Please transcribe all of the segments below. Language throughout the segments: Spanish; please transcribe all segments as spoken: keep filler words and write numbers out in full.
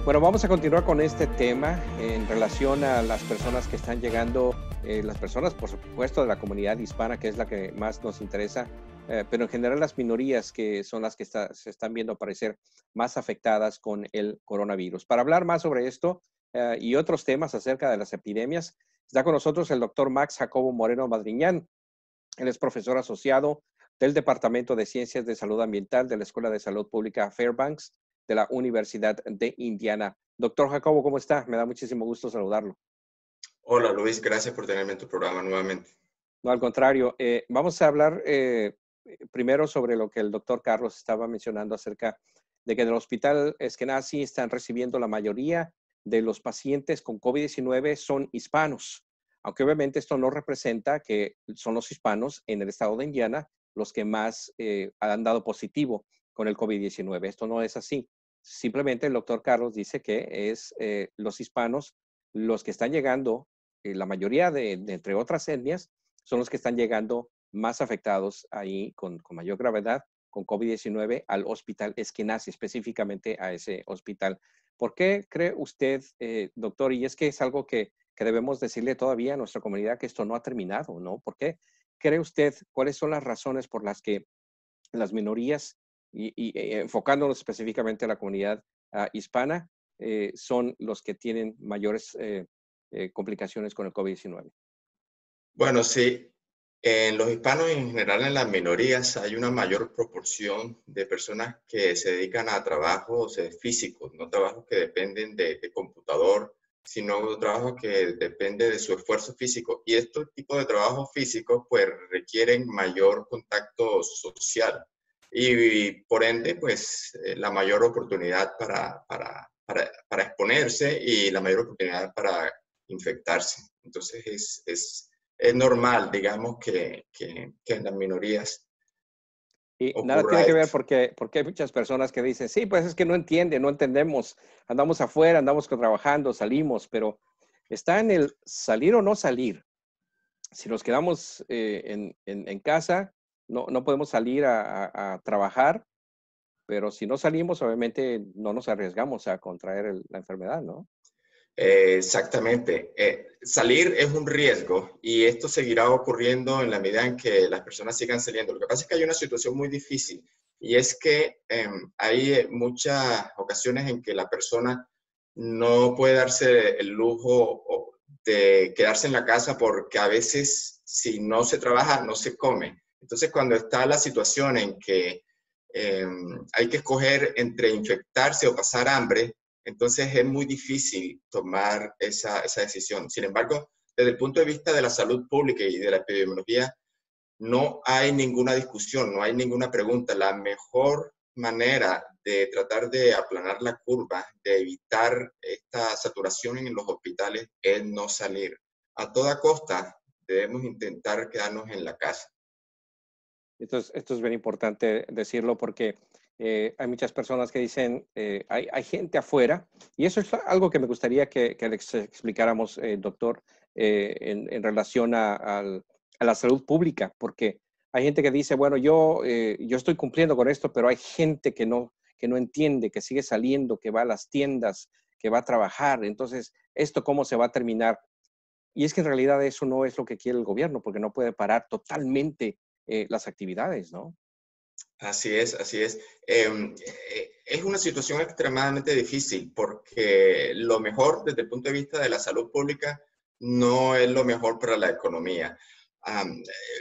Bueno, vamos a continuar con este tema en relación a las personas que están llegando, eh, las personas, por supuesto, de la comunidad hispana, que es la que más nos interesa, eh, pero en general las minorías que son las que está, se están viendo parecer más afectadas con el coronavirus. Para hablar más sobre esto eh, y otros temas acerca de las epidemias, está con nosotros el doctor Max Jacobo Moreno Madriñán. Él es profesor asociado del Departamento de Ciencias de Salud Ambiental de la Escuela de Salud Pública Fairbanks de la Universidad de Indiana. Doctor Jacobo, ¿cómo está? Me da muchísimo gusto saludarlo. Hola Luis, gracias por tenerme en tu programa nuevamente. No, al contrario, eh, vamos a hablar eh, primero sobre lo que el doctor Carlos estaba mencionando acerca de que en el Hospital Eskenazi están recibiendo la mayoría de los pacientes con COVID diecinueve son hispanos, aunque obviamente esto no representa que son los hispanos en el estado de Indiana los que más eh, han dado positivo con el COVID diecinueve. Esto no es así. Simplemente el doctor Carlos dice que es eh, los hispanos los que están llegando, eh, la mayoría de, de entre otras etnias, son los que están llegando más afectados ahí con, con mayor gravedad con COVID diecinueve al Hospital Eskenazi, específicamente a ese hospital. ¿Por qué cree usted, eh, doctor, y es que es algo que, que debemos decirle todavía a nuestra comunidad que esto no ha terminado, ¿no? ¿Por qué cree usted, cuáles son las razones por las que las minorías, y, y eh, enfocándonos específicamente a la comunidad uh, hispana, eh, son los que tienen mayores eh, eh, complicaciones con el COVID diecinueve? Bueno, sí, en los hispanos y en general en las minorías hay una mayor proporción de personas que se dedican a trabajos eh, físicos, no trabajos que dependen de, de computador, sino trabajos que dependen de su esfuerzo físico. Y estos tipos de trabajos físicos pues requieren mayor contacto social y, por ende pues eh, la mayor oportunidad para, para, para, para exponerse y la mayor oportunidad para infectarse. Entonces es... es es normal, digamos, que, que, que en las minorías Y nada ocurra tiene que ver esto. porque, porque hay muchas personas que dicen, sí, pues es que no entienden, no entendemos, andamos afuera, andamos trabajando, salimos, pero está en el salir o no salir. Si nos quedamos eh, en, en, en, casa, no, no podemos salir a, a, a, trabajar, pero si no salimos, obviamente no nos arriesgamos a contraer el, la enfermedad, ¿no? Eh, exactamente. Eh, salir es un riesgo y esto seguirá ocurriendo en la medida en que las personas sigan saliendo. Lo que pasa es que hay una situación muy difícil y es que eh, hay muchas ocasiones en que la persona no puede darse el lujo de quedarse en la casa porque a veces si no se trabaja no se come. Entonces cuando está la situación en que eh, hay que escoger entre infectarse o pasar hambre, entonces es muy difícil tomar esa, esa decisión. Sin embargo, desde el punto de vista de la salud pública y de la epidemiología, no hay ninguna discusión, no hay ninguna pregunta. La mejor manera de tratar de aplanar la curva, de evitar esta saturación en los hospitales, es no salir. A toda costa debemos intentar quedarnos en la casa. Esto es, esto es bien importante decirlo porque eh, hay muchas personas que dicen, eh, hay, hay gente afuera, y eso es algo que me gustaría que, que les explicáramos, eh, doctor, eh, en, en, relación a, a, a, la salud pública, porque hay gente que dice, bueno, yo, eh, yo estoy cumpliendo con esto, pero hay gente que no, que no entiende, que sigue saliendo, que va a las tiendas, que va a trabajar. Entonces, ¿esto cómo se va a terminar? Y es que en realidad eso no es lo que quiere el gobierno, porque no puede parar totalmente eh, las actividades, ¿no? Así es, así es. Eh, eh, es una situación extremadamente difícil porque lo mejor desde el punto de vista de la salud pública no es lo mejor para la economía. Um,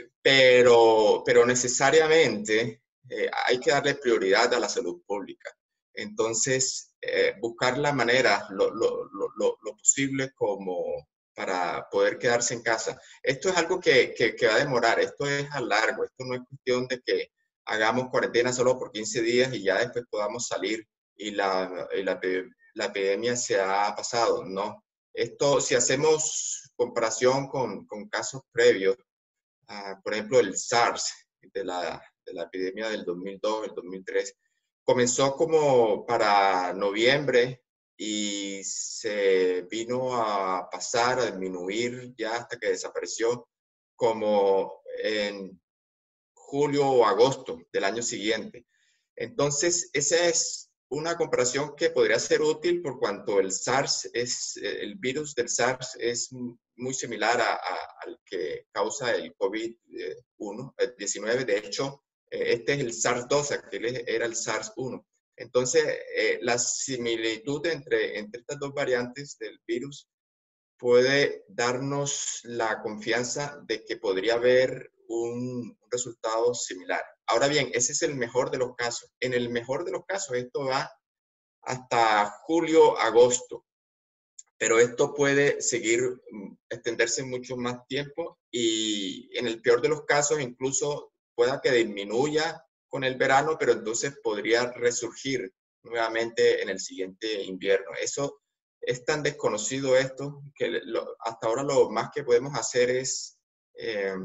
pero, pero necesariamente eh, hay que darle prioridad a la salud pública. Entonces, eh, buscar la manera, lo, lo, lo, lo posible como para poder quedarse en casa. Esto es algo que, que, que va a demorar, esto es a largo, esto no es cuestión de que hagamos cuarentena solo por quince días y ya después podamos salir y la, y la, la epidemia se ha pasado. No. Esto, si hacemos comparación con, con casos previos, uh, por ejemplo, el SARS, de la, de la epidemia del dos mil dos, el dos mil tres, comenzó como para noviembre y se vino a pasar, a disminuir ya hasta que desapareció como en julio o agosto del año siguiente. Entonces, esa es una comparación que podría ser útil por cuanto el SARS es, el virus del SARS es muy similar a, a, al que causa el COVID diecinueve. De hecho, este es el SARS dos, aquel era el SARS uno. Entonces, eh, la similitud entre, entre estas dos variantes del virus puede darnos la confianza de que podría haber un, un resultado similar. Ahora bien, ese es el mejor de los casos. En el mejor de los casos, esto va hasta julio, agosto, pero esto puede seguir, extenderse mucho más tiempo y en el peor de los casos incluso pueda que disminuya con el verano, pero entonces podría resurgir nuevamente en el siguiente invierno. Eso es tan desconocido esto que lo, hasta ahora lo más que podemos hacer es eh,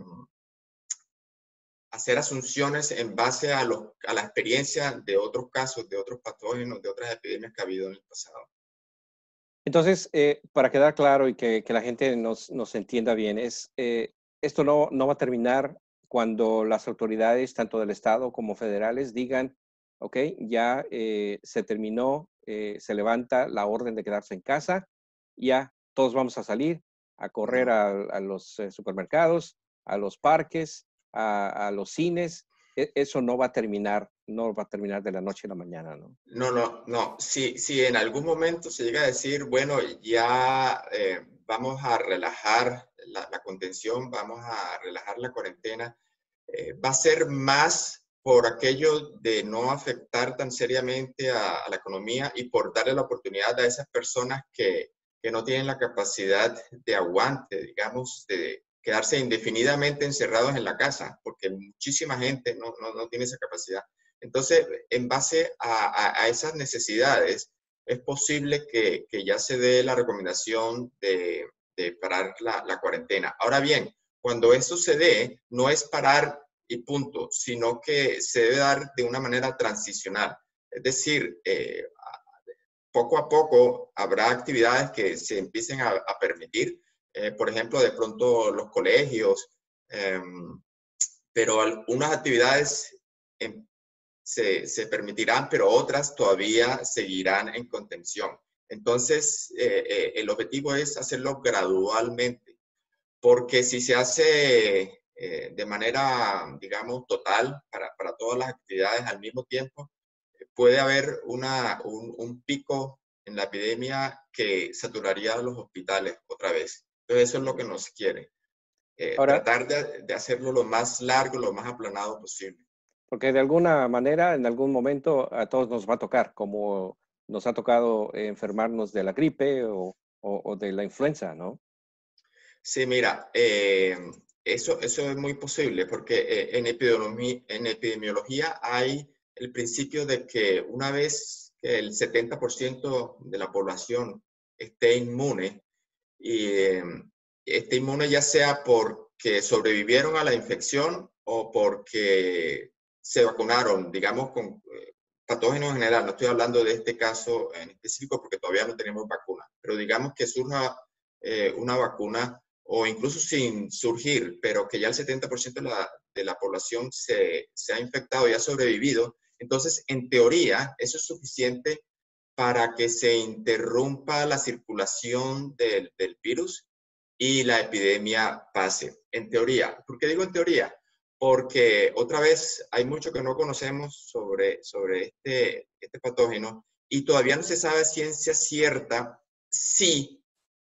hacer asunciones en base a, los, a la experiencia de otros casos, de otros patógenos, de otras epidemias que ha habido en el pasado. Entonces, eh, para quedar claro y que, que la gente nos, nos entienda bien, es, eh, esto no, no va a terminar cuando las autoridades, tanto del Estado como federales, digan, ok, ya eh, se terminó, eh, se levanta la orden de quedarse en casa, ya todos vamos a salir a correr No. a, a los eh, supermercados, a los parques, a, a los cines. E- eso no va a terminar, no va a terminar de la noche a la mañana, ¿no? No, no, no. Si, si en algún momento se llega a decir, bueno, ya eh, vamos a relajar la, la contención, vamos a relajar la cuarentena, eh, va a ser más por aquello de no afectar tan seriamente a, a la economía y por darle la oportunidad a esas personas que, que no tienen la capacidad de aguante, digamos, de quedarse indefinidamente encerrados en la casa, porque muchísima gente no, no, no tiene esa capacidad. Entonces, en base a, a, a esas necesidades, es posible que, que, ya se dé la recomendación de, de parar la, la cuarentena. Ahora bien, cuando eso se dé, no es parar y punto, sino que se debe dar de una manera transicional. Es decir, eh, poco a poco habrá actividades que se empiecen a, a permitir, eh, por ejemplo, de pronto los colegios, eh, pero algunas actividades eh, se, se permitirán, pero otras todavía seguirán en contención. Entonces, eh, eh, el objetivo es hacerlo gradualmente, porque si se hace eh, de manera, digamos, total para, para todas las actividades al mismo tiempo, puede haber una, un, un pico en la epidemia que saturaría los hospitales otra vez. Entonces, eso es lo que nos quiere. Eh, Ahora, tratar de, de hacerlo lo más largo, lo más aplanado posible. porque de alguna manera, en algún momento, a todos nos va a tocar, como nos ha tocado eh, enfermarnos de la gripe o, o, o de la influenza, ¿no? Sí, mira, eh, eso, eso es muy posible porque eh, en, epidemiología, en epidemiología hay el principio de que una vez que el setenta por ciento de la población esté inmune, y eh, esté inmune ya sea porque sobrevivieron a la infección o porque se vacunaron, digamos, con eh, patógenos en general. No estoy hablando de este caso en específico porque todavía no tenemos vacuna, pero digamos que surja eh, una vacuna o incluso sin surgir, pero que ya el setenta por ciento de la, de la población se, se ha infectado y ha sobrevivido. Entonces, en teoría, eso es suficiente para que se interrumpa la circulación del, del virus y la epidemia pase. En teoría. ¿Por qué digo en teoría? Porque otra vez hay mucho que no conocemos sobre, sobre este, este patógeno y todavía no se sabe a ciencia cierta si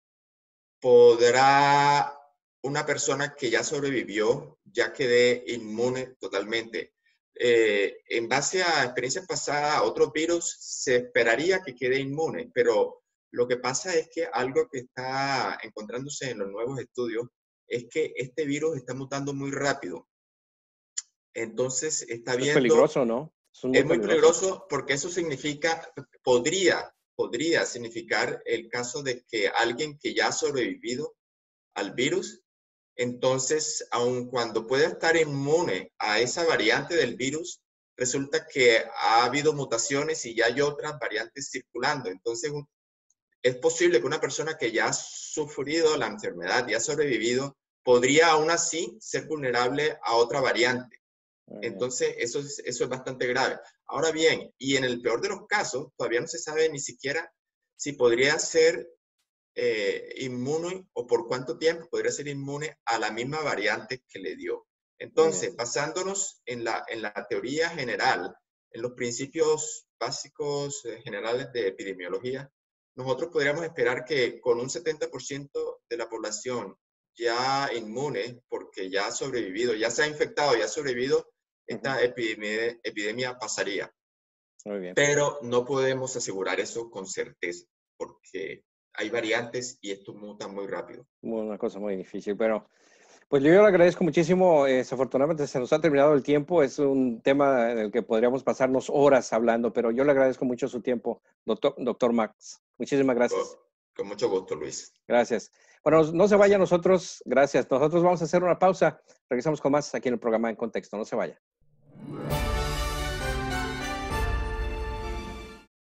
podrá una persona que ya sobrevivió, ya quede inmune totalmente. Eh, en base a experiencias pasadas, a otros virus, se esperaría que quede inmune, pero lo que pasa es que algo que está encontrándose en los nuevos estudios es que este virus está mutando muy rápido. Entonces, está Eso es viendo, peligroso, ¿no? Eso es muy es muy peligroso. peligroso porque eso significa, podría, podría significar el caso de que alguien que ya ha sobrevivido al virus, entonces, aun cuando pueda estar inmune a esa variante del virus, resulta que ha habido mutaciones y ya hay otras variantes circulando. Entonces, es posible que una persona que ya ha sufrido la enfermedad y ha sobrevivido, podría aún así ser vulnerable a otra variante. Entonces, eso es, eso es bastante grave. Ahora bien, y en el peor de los casos, todavía no se sabe ni siquiera si podría ser eh, inmune o por cuánto tiempo podría ser inmune a la misma variante que le dio. Entonces, basándonos en la, en la teoría general, en los principios básicos eh, generales de epidemiología, nosotros podríamos esperar que con un setenta por ciento de la población ya inmune, porque ya ha sobrevivido, ya se ha infectado, ya ha sobrevivido, esta uh-huh. epidemia, epidemia pasaría. Muy bien. Pero no podemos asegurar eso con certeza, porque hay variantes y esto muta muy rápido. Una cosa muy difícil, pero pues yo le agradezco muchísimo. Eh, desafortunadamente se nos ha terminado el tiempo. Es un tema en el que podríamos pasarnos horas hablando, pero yo le agradezco mucho su tiempo, doctor, doctor Max. Muchísimas gracias. Con, con mucho gusto, Luis. Gracias. Bueno, no se vaya nosotros. Gracias. Nosotros vamos a hacer una pausa. Regresamos con más aquí en el programa En Contexto. No se vaya.